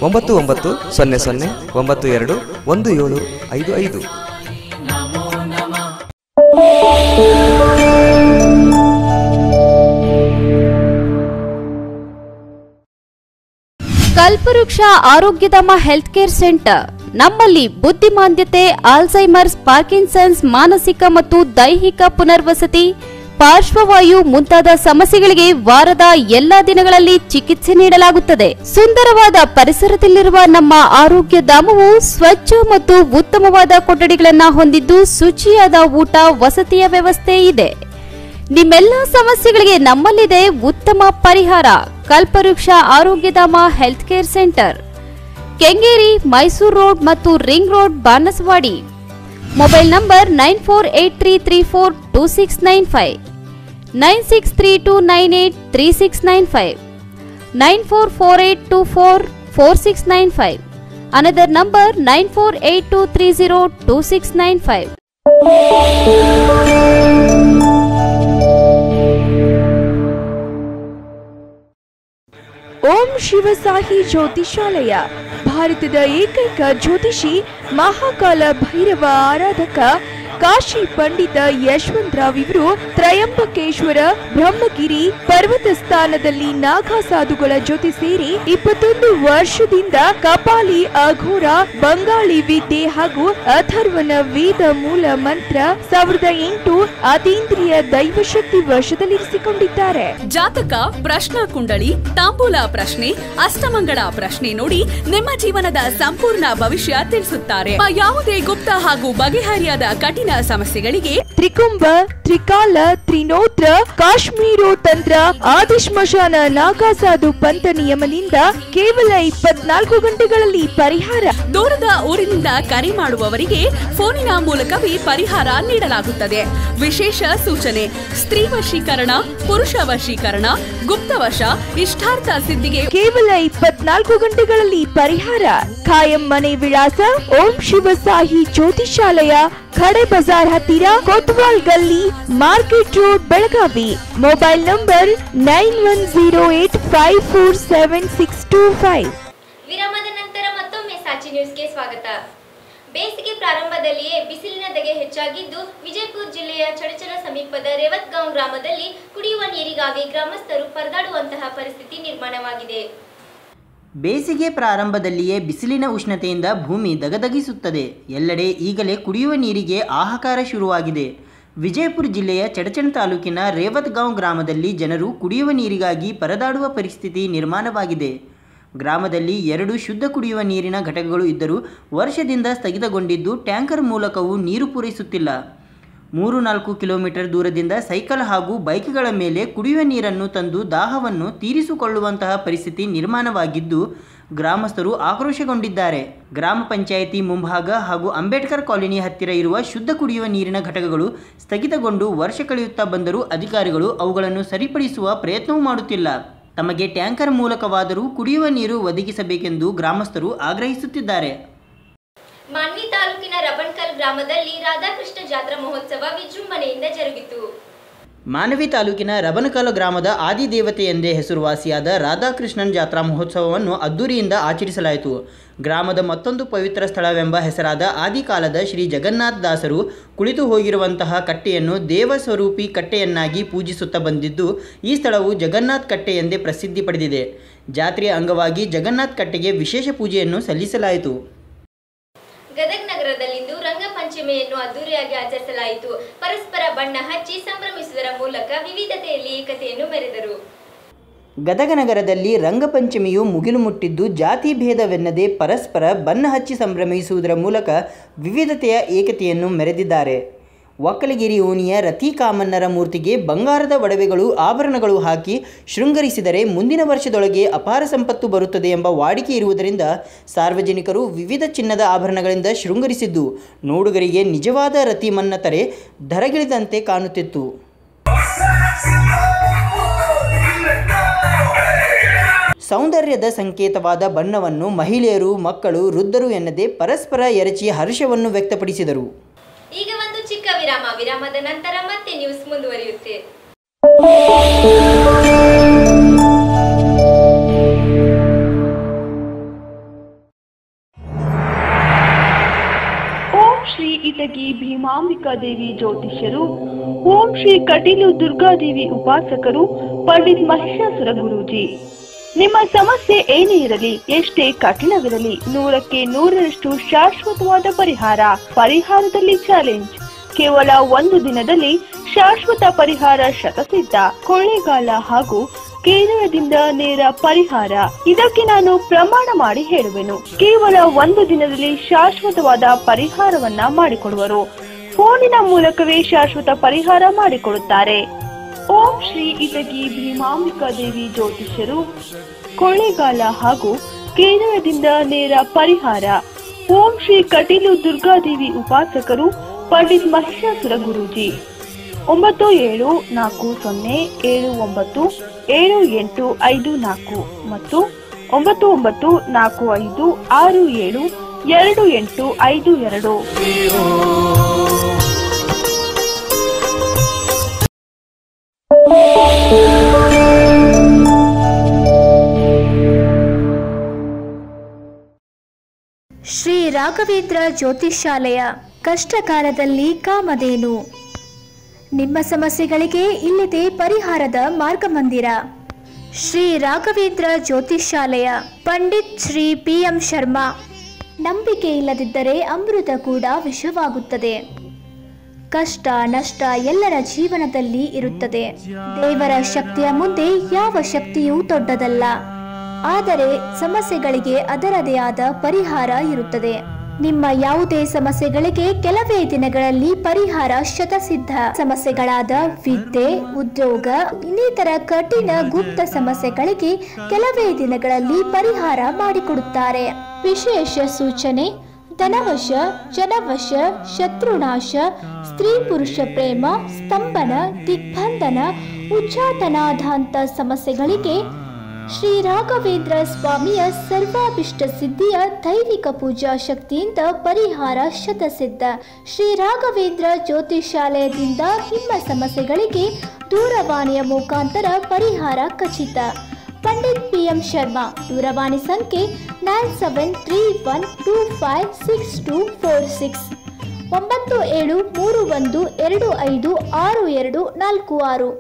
9900921755. ಕಲ್ಪವೃಕ್ಷ ಆರೋಗ್ಯಧಾಮ ಹೆಲ್ತ್ ಕೇರ್ ಸೆಂಟರ್. ನಮ್ಮಲ್ಲಿ ಬುದ್ಧಿಮಾಂದ್ಯತೆ, ಆಲ್ಝೈಮರ್ಸ್, ಪಾರ್ಕಿನ್ಸನ್ಸ್, ಮಾನಸಿಕ ಮತ್ತು ದೈಹಿಕ ಪುನರ್ವಸತಿ, ಪಾರ್ಶ್ವವಾಯು ಮುಂತಾದ ಸಮಸ್ಯೆಗಳಿಗೆ ವಾರದ ಎಲ್ಲಾ ದಿನಗಳಲ್ಲಿ ಚಿಕಿತ್ಸೆ ನೀಡಲಾಗುತ್ತದೆ. ಸುಂದರವಾದ ಪರಿಸರದಲ್ಲಿರುವ ನಮ್ಮ ಆರೋಗ್ಯ ಧಾಮವು ಸ್ವಚ್ಛ ಮತ್ತು ಉತ್ತಮವಾದ ಕೊಠಡಿಗಳನ್ನು ಹೊಂದಿದ್ದು ಶುಚಿಯಾದ ಊಟ ವಸತಿಯ ವ್ಯವಸ್ಥೆ ಇದೆ. ನಿಮ್ಮೆಲ್ಲ ಸಮಸ್ಯೆಗಳಿಗೆ ನಮ್ಮಲ್ಲಿದೆ ಉತ್ತಮ ಪರಿಹಾರ. Kalpavriksha Arogyadhama health care centre, Kengeri, Mysuru road ಮತ್ತು ring road, Banaswadi. Mobile number 9483342695, 9632983695, 9448244695. Another number 9482302695. Om Shivasahi Jyotishalaya, ಭಾರತದ ಏಕೈಕ ಜ್ಯೋತಿಷಿ, ಮಹಾಕಾಲ ಭೈರವ ಆರಾಧಕ ಕಾಶಿ ಪಂಡಿತ ಯಶವಂತರಾವ್ ಇವರು ತ್ರಯಂಬಕೇಶ್ವರ, ಬ್ರಹ್ಮಗಿರಿ ಪರ್ವತ ಸ್ಥಾನದಲ್ಲಿ ನಾಗಾ ಸಾಧುಗಳ ಜೊತೆ ಸೇರಿ 21 ವರ್ಷದಿಂದ ಕಪಾಲಿ, ಅಘೋರ, ಬಂಗಾಳಿ ವಿದ್ಯೆ ಹಾಗೂ ಅಥರ್ವನ ವೇದ ಮೂಲ ಮಂತ್ರ 1008 ಅತೀಂದ್ರಿಯ ದೈವಶಕ್ತಿ ವಶದಲ್ಲಿರಿಸಿಕೊಂಡಿದ್ದಾರೆ. ಜಾತಕ, ಪ್ರಶ್ನಾ ಕುಂಡಳಿ, ತಾಂಬೂಲ ಪ್ರಶ್ನೆ, ಅಷ್ಟಮಂಗಳ ಪ್ರಶ್ನೆ ನೋಡಿ ನಿಮ್ಮ ಜೀವನದ ಸಂಪೂರ್ಣ ಭವಿಷ್ಯ ತಿಳಿಸುತ್ತಾರೆ. ಯಾವುದೇ ಗುಪ್ತ ಹಾಗೂ ಬಗೆಹರಿಯಾದ ಕಠಿಣ ಸಮಸ್ಯೆಗಳಿಗೆ ತ್ರಿಕುಂಭ, ತ್ರಿಕಾಲ, ತ್ರಿನೋತ್ರ, ಕಾಶ್ಮೀರೋ ತಂತ್ರ, ಆದಿಶ್ಮಶಾನ, ನಾಗಾಸಾಧು ಪಂಥ ನಿಯಮದಿಂದ ಕೇವಲ 24 ಗಂಟೆಗಳಲ್ಲಿ ಪರಿಹಾರ. ದೂರದ ಊರಿನಿಂದ ಕರೆ ಮಾಡುವವರಿಗೆ ಫೋನಿನ ಮೂಲಕವೇ ಪರಿಹಾರ ನೀಡಲಾಗುತ್ತದೆ. ವಿಶೇಷ ಸೂಚನೆ: ಸ್ತ್ರೀ ವಶೀಕರಣ, ಪುರುಷ ವಶೀಕರಣ, ಗುಪ್ತವಶ, ಇಷ್ಟಾರ್ಥ ಸಿದ್ಧಿಗೆ ಕೇವಲ 24 ಗಂಟೆಗಳಲ್ಲಿ ಪರಿಹಾರ. ಖಾಯಂ ಮನೆ ವಿಳಾಸ: ಓಂ ಶಿವಸಾಹಿ ಜ್ಯೋತಿಷಾಲಯ, ಖಡೆ ಬಜಾರ್ ಹತ್ತಿರ, Kotwal Galli, market road, Belagavi. Mobile number 9108547625. ವಿರಾಮದ ನಂತರ ಮತ್ತೊಮ್ಮೆ ಸಾಚಿ ನ್ಯೂಸ್ಗೆ ಸ್ವಾಗತ. ಬೇಸಿಗೆ ಪ್ರಾರಂಭದಲ್ಲಿಯೇ ಬಿಸಿಲಿನ ಧಗೆ ಹೆಚ್ಚಾಗಿದ್ದು, ವಿಜಯಪುರ ಜಿಲ್ಲೆಯ ಚಡಚಣ ಸಮೀಪದ ರೇವತ್ಗಾಂವ್ ಗ್ರಾಮದಲ್ಲಿ ಕುಡಿಯುವ ನೀರಿಗಾಗಿ ಗ್ರಾಮಸ್ಥರು ಪರದಾಡುವಂತಹ ಪರಿಸ್ಥಿತಿ ನಿರ್ಮಾಣವಾಗಿದೆ. ಬೇಸಿಗೆ ಪ್ರಾರಂಭದಲ್ಲಿಯೇ ಬಿಸಿಲಿನ ಉಷ್ಣತೆಯಿಂದ ಭೂಮಿ ದಗದಗಿಸುತ್ತದೆ. ಎಲ್ಲೆಡೆ ಈಗಲೇ ಕುಡಿಯುವ ನೀರಿಗೆ ಹಾಹಾಕಾರ ಶುರುವಾಗಿದೆ. ವಿಜಯಪುರ ಜಿಲ್ಲೆಯ ಚಡಚಣ ತಾಲೂಕಿನ ರೇವತ್ಗಾಂವ್ ಗ್ರಾಮದಲ್ಲಿ ಜನರು ಕುಡಿಯುವ ನೀರಿಗಾಗಿ ಪರದಾಡುವ ಪರಿಸ್ಥಿತಿ ನಿರ್ಮಾಣವಾಗಿದೆ. ಗ್ರಾಮದಲ್ಲಿ 2 ಶುದ್ಧ ಕುಡಿಯುವ ನೀರಿನ ಘಟಕಗಳು ಇದ್ದರೂ ವರ್ಷದಿಂದ ಸ್ಥಗಿತಗೊಂಡಿದ್ದು, ಟ್ಯಾಂಕರ್ ಮೂಲಕವೂ ನೀರು ಪೂರೈಸುತ್ತಿಲ್ಲ. 3-4 ಕಿಲೋಮೀಟರ್ ದೂರದಿಂದ ಸೈಕಲ್ ಹಾಗೂ ಬೈಕ್ಗಳ ಮೇಲೆ ಕುಡಿಯುವ ನೀರನ್ನು ತಂದು ದಾಹವನ್ನು ತೀರಿಸಿಕೊಳ್ಳುವಂತಹ ಪರಿಸ್ಥಿತಿ ನಿರ್ಮಾಣವಾಗಿದ್ದು, ಗ್ರಾಮಸ್ಥರು ಆಕ್ರೋಶಗೊಂಡಿದ್ದಾರೆ. ಗ್ರಾಮ ಪಂಚಾಯಿತಿ ಮುಂಭಾಗ ಹಾಗೂ ಅಂಬೇಡ್ಕರ್ ಕಾಲೋನಿ ಹತ್ತಿರ ಇರುವ ಶುದ್ಧ ಕುಡಿಯುವ ನೀರಿನ ಘಟಕಗಳು ಸ್ಥಗಿತಗೊಂಡು ವರ್ಷ ಕಳೆಯುತ್ತಾ ಬಂದರೂ ಅಧಿಕಾರಿಗಳು ಅವುಗಳನ್ನು ಸರಿಪಡಿಸುವ ಪ್ರಯತ್ನವೂ ಮಾಡುತ್ತಿಲ್ಲ. ತಮಗೆ ಟ್ಯಾಂಕರ್ ಮೂಲಕವಾದರೂ ಕುಡಿಯುವ ನೀರು ಒದಗಿಸಬೇಕೆಂದು ಗ್ರಾಮಸ್ಥರು ಆಗ್ರಹಿಸುತ್ತಿದ್ದಾರೆ. ಮಾನ್ವಿ ತಾಲೂಕಿನ ರಬಣಕಲ್ ಗ್ರಾಮದಲ್ಲಿ ರಾಧಾಕೃಷ್ಣ ಜಾತ್ರಾ ಮಹೋತ್ಸವ ವಿಜೃಂಭಣೆಯಿಂದ ಜರುಗಿತು. ಮಾನವಿ ತಾಲೂಕಿನ ರಬನಕಲ್ ಗ್ರಾಮದ ಆದಿದೇವತೆ ಎಂದೇ ಹೆಸರುವಾಸಿಯಾದ ರಾಧಾಕೃಷ್ಣನ್ ಜಾತ್ರಾ ಮಹೋತ್ಸವವನ್ನು ಅದ್ದೂರಿಯಿಂದ ಆಚರಿಸಲಾಯಿತು. ಗ್ರಾಮದ ಮತ್ತೊಂದು ಪವಿತ್ರ ಸ್ಥಳವೆಂಬ ಹೆಸರಾದ ಆದಿಕಾಲದ ಶ್ರೀ ಜಗನ್ನಾಥ ದಾಸರು ಕುಳಿತು ಹೋಗಿರುವಂತಹ ಕಟ್ಟೆಯನ್ನು ದೇವಸ್ವರೂಪಿ ಕಟ್ಟೆಯನ್ನಾಗಿ ಪೂಜಿಸುತ್ತಾ ಬಂದಿದ್ದು, ಈ ಸ್ಥಳವು ಜಗನ್ನಾಥ್ ಕಟ್ಟೆ ಎಂದೇ ಪ್ರಸಿದ್ಧಿ ಪಡೆದಿದೆ. ಜಾತ್ರೆಯ ಅಂಗವಾಗಿ ಜಗನ್ನಾಥ್ ಕಟ್ಟೆಗೆ ವಿಶೇಷ ಪೂಜೆಯನ್ನು ಸಲ್ಲಿಸಲಾಯಿತು. ಗದಗ ನಗರದಲ್ಲಿಂದು ರಂಗಪಂಚಮಿಯನ್ನು ಅದ್ದೂರಿಯಾಗಿ ಆಚರಿಸಲಾಯಿತು. ಪರಸ್ಪರ ಬಣ್ಣ ಹಚ್ಚಿ ಸಂಭ್ರಮಿಸುವುದರ ಮೂಲಕ ವಿವಿಧತೆಯಲ್ಲಿ ಏಕತೆಯನ್ನು ಮೆರೆದರು. ಗದಗ ನಗರದಲ್ಲಿ ರಂಗಪಂಚಮಿಯು ಮುಗಿಲು ಮುಟ್ಟಿದ್ದು, ಜಾತಿ ಭೇದವೆನ್ನದೆ ಪರಸ್ಪರ ಬಣ್ಣ ಹಚ್ಚಿ ಸಂಭ್ರಮಿಸುವುದರ ಮೂಲಕ ವಿವಿಧತೆಯ ಏಕತೆಯನ್ನು ಮೆರೆದಿದ್ದಾರೆ. ಒಕ್ಕಲಗಿರಿ ಓಣಿಯ ರತಿಕಾಮನ್ನರ ಮೂರ್ತಿಗೆ ಬಂಗಾರದ ಒಡವೆಗಳು, ಆಭರಣಗಳು ಹಾಕಿ ಶೃಂಗರಿಸಿದರೆ ಮುಂದಿನ ವರ್ಷದೊಳಗೆ ಅಪಾರ ಸಂಪತ್ತು ಬರುತ್ತದೆ ಎಂಬ ವಾಡಿಕೆ ಇರುವುದರಿಂದ ಸಾರ್ವಜನಿಕರು ವಿವಿಧ ಚಿನ್ನದ ಆಭರಣಗಳಿಂದ ಶೃಂಗರಿಸಿದ್ದು, ನೋಡುಗರಿಗೆ ನಿಜವಾದ ರತಿಮನ್ನತರೆ ಧರಗಿಳಿದಂತೆ ಕಾಣುತ್ತಿತ್ತು. ಸೌಂದರ್ಯದ ಸಂಕೇತವಾದ ಬಣ್ಣವನ್ನು ಮಹಿಳೆಯರು, ಮಕ್ಕಳು, ವೃದ್ಧರು ಎನ್ನದೆ ಪರಸ್ಪರ ಎರಚಿ ಹರ್ಷವನ್ನು ವ್ಯಕ್ತಪಡಿಸಿದರು. ಈಗ ಒಂದು ಚಿಕ್ಕ ವಿರಾಮ. ವಿರಾಮದ ನಂತರ ಮತ್ತೆ ನ್ಯೂಸ್ ಮುಂದುವರಿಯುತ್ತೆ. ಶ್ರೀ ಇಟಗಿ ಭೀಮಾಂಬಿಕಾ ದೇವಿ ಜ್ಯೋತಿಷ್ಯರು, ಓಂ ಶ್ರೀ ಕಟೀಲು ದುರ್ಗಾದೇವಿ ಉಪಾಸಕರು, ಪಂಡಿತ್ ಮಹಿಷಾಸುರ ಗುರೂಜಿ. ನಿಮ್ಮ ಸಮಸ್ಯೆ ಏನೇ ಇರಲಿ, ಎಷ್ಟೇ ಕಠಿಣವಿರಲಿ, 100ಕ್ಕೆ 100ರಷ್ಟು ಶಾಶ್ವತವಾದ ಪರಿಹಾರದಲ್ಲಿ ಚಾಲೆಂಜ್. ಕೇವಲ 1 ದಿನದಲ್ಲಿ ಶಾಶ್ವತ ಪರಿಹಾರ ಶತಸಿದ್ಧ. ಕೊಳ್ಳೇಗಾಲ ಹಾಗೂ ಕೇರಳದಿಂದ ನೇರ ಪರಿಹಾರ. ಇದಕ್ಕೆ ನಾನು ಪ್ರಮಾಣ ಮಾಡಿ ಹೇಳುವೆನು. ಕೇವಲ 1 ದಿನದಲ್ಲಿ ಶಾಶ್ವತವಾದ ಪರಿಹಾರವನ್ನ ಮಾಡಿಕೊಡುವರು. ಫೋನಿನ ಮೂಲಕವೇ ಶಾಶ್ವತ ಪರಿಹಾರ ಮಾಡಿಕೊಡುತ್ತಾರೆ. ಓಂ ಶ್ರೀ ಇಟಗಿ ಭೀಮಾಂಬಿಕಾ ದೇವಿ ಜ್ಯೋತಿಷ್ಯರು, ಕೊಳ್ಳೇಗಾಲ ಹಾಗೂ ಕೇರಳದಿಂದ ನೇರ ಪರಿಹಾರ. ಓಂ ಶ್ರೀ ಕಟೀಲು ದುರ್ಗಾದೇವಿ ಉಪಾಸಕರು, ಪಂಡಿತ್ ಮಹಿಷಾಸುರ ಗುರೂಜಿ. 9740797854 ಮತ್ತು 9945672852. ಶ್ರೀ ರಾಘವೇಂದ್ರ ಜ್ಯೋತಿಷ್ಯಾಲಯ, ಕಷ್ಟಕಾಲದಲ್ಲಿ ಕಾಮಧೇನು. ನಿಮ್ಮ ಸಮಸ್ಯೆಗಳಿಗೆ ಇಲ್ಲಿದೆ ಪರಿಹಾರದ ಮಾರ್ಗಮಂದಿರ. ಶ್ರೀ ರಾಘವೇಂದ್ರ ಜ್ಯೋತಿಷ್ಯಾಲಯ, ಪಂಡಿತ್ ಶ್ರೀ PM ಶರ್ಮಾ. ನಂಬಿಕೆ ಇಲ್ಲದಿದ್ದರೆ ಅಮೃತ ಕೂಡ ವಿಷವಾಗುತ್ತದೆ. ಕಷ್ಟ ನಷ್ಟ ಎಲ್ಲರ ಜೀವನದಲ್ಲಿ ಇರುತ್ತದೆ. ದೇವರ ಶಕ್ತಿಯ ಮುಂದೆ ಯಾವ ಶಕ್ತಿಯೂ ದೊಡ್ಡದಲ್ಲ. ಆದರೆ ಸಮಸ್ಯೆಗಳಿಗೆ ಅದರದೇ ಆದ ಪರಿಹಾರ ಇರುತ್ತದೆ. ನಿಮ್ಮ ಯಾವುದೇ ಸಮಸ್ಯೆಗಳಿಗೆ ಕೆಲವೇ ದಿನಗಳಲ್ಲಿ ಪರಿಹಾರ ಶತಸಿದ್ಧ. ಸಮಸ್ಯೆಗಳಾದ ವಿದ್ಯೆ, ಉದ್ಯೋಗ, ಇನ್ನಿತರ ಕಠಿಣ ಗುಪ್ತ ಸಮಸ್ಯೆಗಳಿಗೆ ಕೆಲವೇ ದಿನಗಳಲ್ಲಿ ಪರಿಹಾರ ಮಾಡಿಕೊಡುತ್ತಾರೆ. ವಿಶೇಷ ಸೂಚನೆ: ಧನವಶ, ಜನವಶ, ಶತ್ರುನಾಶ, ಸ್ತ್ರೀ ಪುರುಷ ಪ್ರೇಮ, ಸ್ತಂಭನ, ದಿಗ್ಬಂಧನ, ಉಚ್ಚಾಟನಾಧಾಂತ ಸಮಸ್ಯೆಗಳಿಗೆ ಶ್ರೀ ರಾಘವೇಂದ್ರ ಸ್ವಾಮಿಯ ಸರ್ವಾಭಿಷ್ಟ ಸಿದ್ಧಿಯ ದೈವಿಕ ಪೂಜಾ ಶಕ್ತಿಯಿಂದ ಪರಿಹಾರ ಶತಸಿದ್ಧ. ಶ್ರೀ ರಾಘವೇಂದ್ರ ಜ್ಯೋತಿಷಾಲಯದಿಂದ ನಿಮ್ಮ ಸಮಸ್ಯೆಗಳಿಗೆ ದೂರವಾಣಿಯ ಮುಖಾಂತರ ಪರಿಹಾರ ಖಚಿತ. ಪಂಡಿತ್ PM ಶರ್ಮಾ. ದೂರವಾಣಿ ಸಂಖ್ಯೆ 9731256246 9731256246.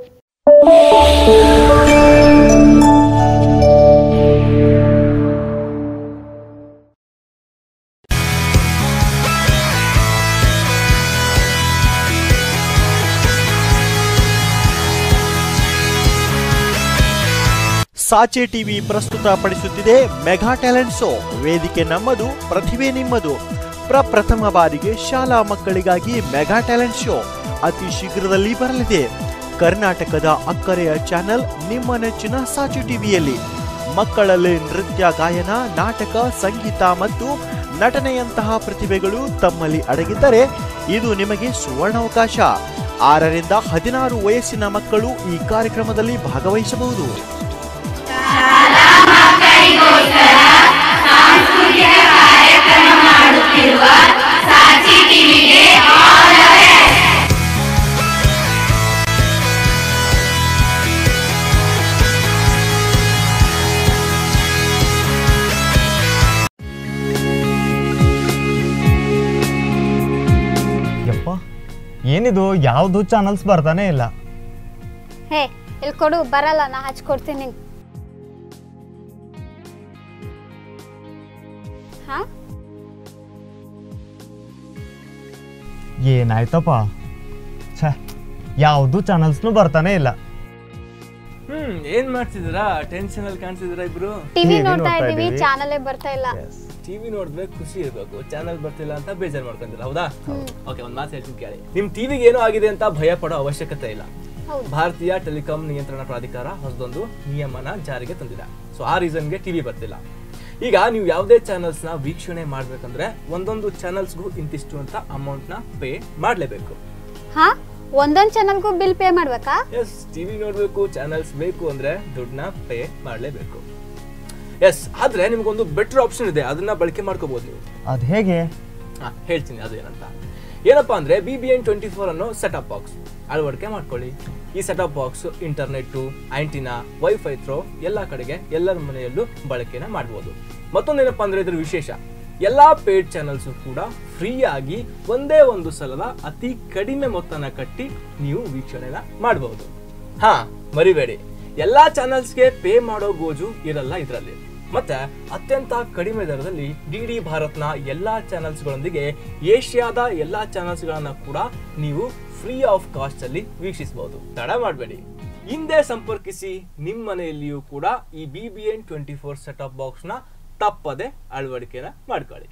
ಸಾಚೆ ಟಿವಿ ಪ್ರಸ್ತುತಪಡಿಸುತ್ತಿದೆ ಮೆಗಾ ಟ್ಯಾಲೆಂಟ್ ಶೋ. ವೇದಿಕೆ ನಮ್ಮದು, ಪ್ರತಿಭೆ ನಿಮ್ಮದು. ಪ್ರಪ್ರಥಮ ಬಾರಿಗೆ ಶಾಲಾ ಮಕ್ಕಳಿಗಾಗಿ ಮೆಗಾ ಟ್ಯಾಲೆಂಟ್ ಶೋ ಅತಿ ಶೀಘ್ರದಲ್ಲಿ ಬರಲಿದೆ. ಕರ್ನಾಟಕದ ಅಕ್ಕರೆಯ ಚಾನೆಲ್ ನಿಮ್ಮ ನೆಚ್ಚಿನ ಸಾಚೆ ಟಿವಿಯಲ್ಲಿ. ಮಕ್ಕಳಲ್ಲಿ ನೃತ್ಯ, ಗಾಯನ, ನಾಟಕ, ಸಂಗೀತ ಮತ್ತು ನಟನೆಯಂತಹ ಪ್ರತಿಭೆಗಳು ತಮ್ಮಲ್ಲಿ ಅಡಗಿದ್ದರೆ ಇದು ನಿಮಗೆ ಸುವರ್ಣಾವಕಾಶ. 6ರಿಂದ 16 ವಯಸ್ಸಿನ ಮಕ್ಕಳು ಈ ಕಾರ್ಯಕ್ರಮದಲ್ಲಿ ಭಾಗವಹಿಸಬಹುದು. ಏನಿದು, ಯಾವ್ದು ಚಾನಲ್ಸ್ ಬರ್ತಾನೆ ಇಲ್ಲ. ಹೇ ಇಲ್ಲಿ ಕೊಡು, ಬರಲ್ಲ, ನಾ ಹಚ್ಕೊಡ್ತೀನಿ. ಏನಾಯ್ತಪ್ಪ, ಛೇ ಯಾವ್ದು ಚಾನಲ್ಸ್ನು ಬರ್ತಾನೆ ಇಲ್ಲ. ಏನ್ ಮಾಡ್ತಿದ್ದೀರಾ? ಟೆನ್ಷನ್ ಅಲ್ಲಿ ಕಾಣ್ತಿದ್ದೀರಾ ಇಬ್ರು? ಟಿವಿ ನೋಡ್ತಾ ಇದೀವಿ, ಚಾನಲ್ ಬರ್ತಾ ಇಲ್ಲ. ಟಿವಿ ನೋಡ್ಬೇಕು, ಖುಷಿ ಇರ್ಬೇಕು. ಚಾನಲ್ ಬರ್ತಿಲ್ಲ ಅಂತ ಬೇಜಾರ್ ಮಾಡ್ಕೊಂತೀರಾ, ಹೌದಾ? ಓಕೆ, ಒಂದ್ ಮಾತು ಹೇಳ್ತೀನಿ ಕೇಳಿ. ನಿಮ್ ಟಿವಿಗೆ ಏನೋ ಆಗಿದೆ ಅಂತ ಭಯ ಪಡೋ ಅವಶ್ಯಕತೆ ಇಲ್ಲ. ಭಾರತೀಯ ಟೆಲಿಕಾಂ ನಿಯಂತ್ರಣ ಪ್ರಾಧಿಕಾರ ಹೊಸದೊಂದು ನಿಯಮನ ಜಾರಿಗೆ ತಂದಿದೆ. ಸೊ ಆ ರೀಸನ್ಗೆ ಟಿವಿ ಬರ್ತಿಲ್ಲ. ಈಗ ನೀವು ಯಾವುದೇ ಚಾನಲ್ಸ್ ನ ವೀಕ್ಷಣೆ ಮಾಡ್ಬೇಕಂದ್ರೆ ಒಂದೊಂದು ಚಾನಲ್ಸ್ಗೂ ಇಂತಿಷ್ಟು ಅಂತ ಅಮೌಂಟ್ ನ ಪೇ ಮಾಡ್ಲೇಬೇಕು. ಒಂದೊಂದು ಚಾನಲ್ಗೂ ಬಿಲ್ ಪೇ ಮಾಡ್ಬೇಕಾ? ಎಸ್, ಟಿವಿ ನೋಡ್ಬೇಕು, ಚಾನಲ್ಸ್ ಬೇಕು ಅಂದ್ರೆ ದುಡ್ಡನ್ನ ಪೇ ಮಾಡ್ಲೇಬೇಕು. ಎಸ್, ಆದ್ರೆ ನಿಮ್ಗೊಂದು ಬೆಟರ್ ಆಪ್ಷನ್ ಇದೆ, ಅದನ್ನ ಬಳಕೆ ಮಾಡ್ಕೋಬಹುದು ನೀವು. ಅದ್ ಹೇಗೆ? ಹೇಳ್ತೀನಿ ಅದು ಏನಂತ. ಏನಪ್ಪಾ ಅಂದ್ರೆ BBN 24 ಅನ್ನೋ ಸೆಟಪ್ ಬಾಕ್ಸ್ ಅಳವಡಿಕೆ ಮಾಡ್ಕೊಳ್ಳಿ. ಈ set top box internet, antenna, wifi through ಎಲ್ಲಾ ಕಡೆಗೆ ಎಲ್ಲರ ಮನೆಯಲ್ಲೂ ಬಳಕೆನ ಮಾಡಬಹುದು. ಮತ್ತೊಂದೇನಪ್ಪಾ ಅಂದ್ರೆ ಇದ್ರ ವಿಶೇಷ, ಎಲ್ಲಾ ಪೇಡ್ ಚಾನೆಲ್ಸು ಕೂಡ ಫ್ರೀಯಾಗಿ ಒಂದೇ ಒಂದು ಸಲದ ಅತಿ ಕಡಿಮೆ ಮೊತ್ತನ ಕಟ್ಟಿ ನೀವು ವೀಕ್ಷಣೆನ ಮಾಡಬಹುದು. ಹಾ, ಮರಿಬೇಡಿ, ಎಲ್ಲಾ ಚಾನೆಲ್ಸ್ಗೆ ಪೇ ಮಾಡೋ ಗೋಜು ಇರಲ್ಲ ಇದರಲ್ಲಿ. ಮತ್ತೆ ಅತ್ಯಂತ ಕಡಿಮೆ ದರದಲ್ಲಿ ಡಿಡಿ ಭಾರತ್ನ ಎಲ್ಲಾ ಚಾನೆಲ್ಸ್ಗಳೊಂದಿಗೆ ಏಷ್ಯಾದ ಎಲ್ಲಾ ಚಾನೆಲ್ಸ್ಗಳನ್ನ ಕೂಡ ನೀವು ಫ್ರೀ ಆಫ್ ಕಾಸ್ಟ್ ಅಲ್ಲಿ ವೀಕ್ಷಿಸಬಹುದು. ತಡ ಮಾಡಬೇಡಿ, ಹಿಂದೆ ಸಂಪರ್ಕಿಸಿ. ನಿಮ್ಮ ಮನೆಯಲ್ಲಿಯೂ ಕೂಡ ಈ BBN 24 ಸೆಟ್ ಆಫ್ ಬಾಕ್ಸ್ ನ ತಪ್ಪದೆ ಅಳವಡಿಕೆನ ಮಾಡ್ಕೊಳ್ಳಿ.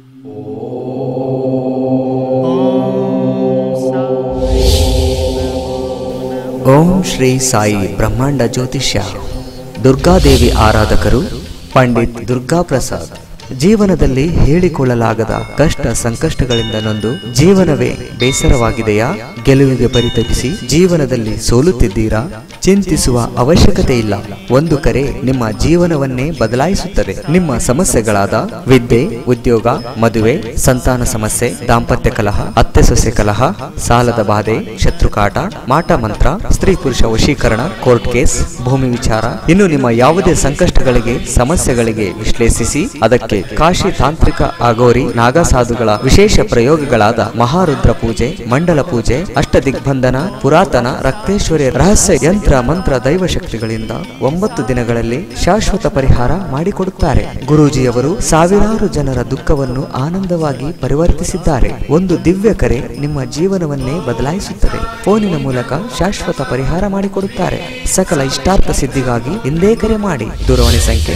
ಓಂ ಶ್ರೀ ಸಾಯಿ ಬ್ರಹ್ಮಾಂಡ ಜ್ಯೋತಿಷ್ಯ. ದುರ್ಗಾದೇವಿ ಆರಾಧಕರು ಪಂಡಿತ್ ದುರ್ಗಾ ಪ್ರಸಾದ್. ಜೀವನದಲ್ಲಿ ಹೇಳಿಕೊಳ್ಳಲಾಗದ ಕಷ್ಟ ಸಂಕಷ್ಟಗಳಿಂದ ನೊಂದು ಜೀವನವೇ ಬೇಸರವಾಗಿದೆಯಾ? ಗೆಲುವಿಗೆ ಪರಿತಪಿಸಿ ಜೀವನದಲ್ಲಿ ಸೋಲುತ್ತಿದ್ದೀರಾ? ಚಿಂತಿಸುವ ಅವಶ್ಯಕತೆ ಇಲ್ಲ. ಒಂದು ಕರೆ ನಿಮ್ಮ ಜೀವನವನ್ನೇ ಬದಲಾಯಿಸುತ್ತದೆ. ನಿಮ್ಮ ಸಮಸ್ಯೆಗಳಾದ ವಿದ್ಯೆ, ಉದ್ಯೋಗ, ಮದುವೆ, ಸಂತಾನ ಸಮಸ್ಯೆ, ದಾಂಪತ್ಯ ಕಲಹ, ಅತ್ತೆ ಸೊಸೆ ಕಲಹ, ಸಾಲದ ಬಾಧೆ, ಶತ್ರುಕಾಟ, ಮಾಟ ಮಂತ್ರ, ಸ್ತ್ರೀ ಪುರುಷ ವಶೀಕರಣ, ಕೋರ್ಟ್ ಕೇಸ್, ಭೂಮಿ ವಿಚಾರ, ಇನ್ನು ನಿಮ್ಮ ಯಾವುದೇ ಸಂಕಷ್ಟಗಳಿಗೆ ಸಮಸ್ಯೆಗಳಿಗೆ ವಿಶ್ಲೇಷಿಸಿ ಅದಕ್ಕೆ ಕಾಶಿ ತಾಂತ್ರಿಕ ಅಗೋರಿ ನಾಗಸಾಧುಗಳ ವಿಶೇಷ ಪ್ರಯೋಗಗಳಾದ ಮಹಾರುದ್ರ ಪೂಜೆ, ಮಂಡಲ ಪೂಜೆ, ಅಷ್ಟದಿಗ್ಬಂಧನ, ಪುರಾತನ ರಕ್ತೇಶ್ವರಿ ರಹಸ್ಯ ಯಂತ್ರ ಮಂತ್ರ ದೈವಶಕ್ತಿಗಳಿಂದ 9 ದಿನಗಳಲ್ಲಿ ಶಾಶ್ವತ ಪರಿಹಾರ ಮಾಡಿಕೊಡುತ್ತಾರೆ. ಗುರೂಜಿಯವರು ಸಾವಿರಾರು ಜನರ ದುಃಖವನ್ನು ಆನಂದವಾಗಿ ಪರಿವರ್ತಿಸಿದ್ದಾರೆ. ಒಂದು ದಿವ್ಯ ಕರೆ ನಿಮ್ಮ ಜೀವನವನ್ನೇ ಬದಲಾಯಿಸುತ್ತದೆ. ಫೋನಿನ ಮೂಲಕ ಶಾಶ್ವತ ಪರಿಹಾರ ಮಾಡಿಕೊಡುತ್ತಾರೆ. ಸಕಲ ಇಷ್ಟಾರ್ಥ ಸಿದ್ಧಿಗಾಗಿ ಇಂದೇ ಕರೆ ಮಾಡಿ. ದೂರವಾಣಿ ಸಂಖ್ಯೆ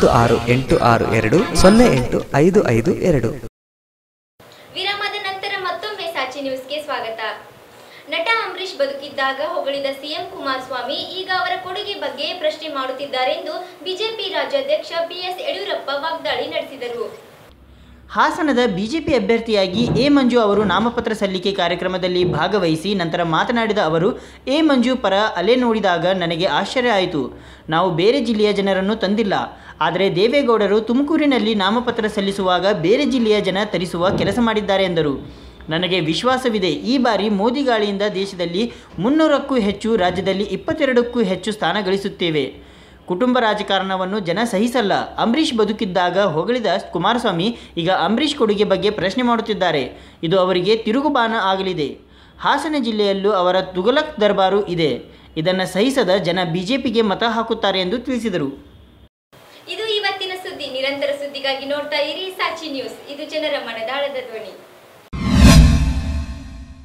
9682208552. ವಿರಾಮದ ನಂತರ ಮತ್ತೊಮ್ಮೆ ಸಾಚಿ ನ್ಯೂಸ್ಗೆ ಸ್ವಾಗತ. ನಟ ಅಂಬರೀಶ್ ಬದುಕಿದ್ದಾಗ ಹೊಗಳಿದ ಸಿಎಂ ಕುಮಾರಸ್ವಾಮಿ ಈಗ ಅವರ ಕೊಡುಗೆ ಬಗ್ಗೆ ಪ್ರಶ್ನೆ ಮಾಡುತ್ತಿದ್ದಾರೆಂದು ಬಿಜೆಪಿ ರಾಜ್ಯಾಧ್ಯಕ್ಷ BS ಯಡಿಯೂರಪ್ಪ ವಾಗ್ದಾಳಿ ನಡೆಸಿದರು. ಹಾಸನದ ಬಿಜೆಪಿ ಅಭ್ಯರ್ಥಿಯಾಗಿ ಎ ಮಂಜು ಅವರು ನಾಮಪತ್ರ ಸಲ್ಲಿಕೆ ಕಾರ್ಯಕ್ರಮದಲ್ಲಿ ಭಾಗವಹಿಸಿ ನಂತರ ಮಾತನಾಡಿದ ಅವರು, ಎ ಮಂಜು ಪರ ಅಲೆ ನೋಡಿದಾಗ ನನಗೆ ಆಶ್ಚರ್ಯ ಆಯಿತು. ನಾವು ಬೇರೆ ಜಿಲ್ಲೆಯ ಜನರನ್ನು ತಂದಿಲ್ಲ, ಆದರೆ ದೇವೇಗೌಡರು ತುಮಕೂರಿನಲ್ಲಿ ನಾಮಪತ್ರ ಸಲ್ಲಿಸುವಾಗ ಬೇರೆ ಜಿಲ್ಲೆಯ ಜನ ತರಿಸುವ ಕೆಲಸ ಮಾಡಿದ್ದಾರೆ ಎಂದರು. ನನಗೆ ವಿಶ್ವಾಸವಿದೆ, ಈ ಬಾರಿ ಮೋದಿ ಗಾಳಿಯಿಂದ ದೇಶದಲ್ಲಿ 300ಕ್ಕೂ ಹೆಚ್ಚು, ರಾಜ್ಯದಲ್ಲಿ 22ಕ್ಕೂ ಹೆಚ್ಚು ಸ್ಥಾನ ಗಳಿಸುತ್ತೇವೆ. ಕುಟುಂಬ ರಾಜಕಾರಣವನ್ನು ಜನ ಸಹಿಸಲ್ಲ. ಅಂಬರೀಶ್ ಬದುಕಿದ್ದಾಗ ಹೊಗಳಿದ ಕುಮಾರಸ್ವಾಮಿ ಈಗ ಅಂಬರೀಶ್ ಕೊಡುಗೆ ಬಗ್ಗೆ ಪ್ರಶ್ನೆ ಮಾಡುತ್ತಿದ್ದಾರೆ. ಇದು ಅವರಿಗೆ ತಿರುಗುಬಾಣ ಆಗಲಿದೆ. ಹಾಸನ ಜಿಲ್ಲೆಯಲ್ಲೂ ಅವರ ತುಗಲಕ್ ದರ್ಬಾರು ಇದೆ. ಇದನ್ನು ಸಹಿಸದ ಜನ ಬಿಜೆಪಿಗೆ ಮತ ಹಾಕುತ್ತಾರೆ ಎಂದು ತಿಳಿಸಿದರು. ಇದು ಇವತ್ತಿನ ಸುದ್ದಿ. ನಿರಂತರ ಸುದ್ದಿಗಾಗಿ ನೋಡ್ತಾ ಇರಿ ಸಾಚಿ ನ್ಯೂಸ್. ಇದು ಜನರ ಮನದಾಳದ ಧ್ವನಿ.